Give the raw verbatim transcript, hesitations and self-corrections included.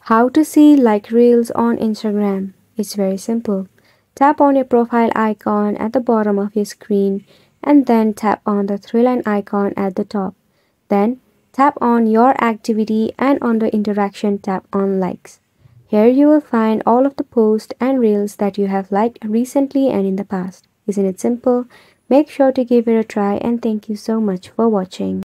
How to see like reels on Instagram? It's very simple. Tap on your profile icon at the bottom of your screen and then tap on the three line icon at the top. Then tap on your activity and under interaction tap on likes. Here you will find all of the posts and reels that you have liked recently and in the past. Isn't it simple? Make sure to give it a try and thank you so much for watching.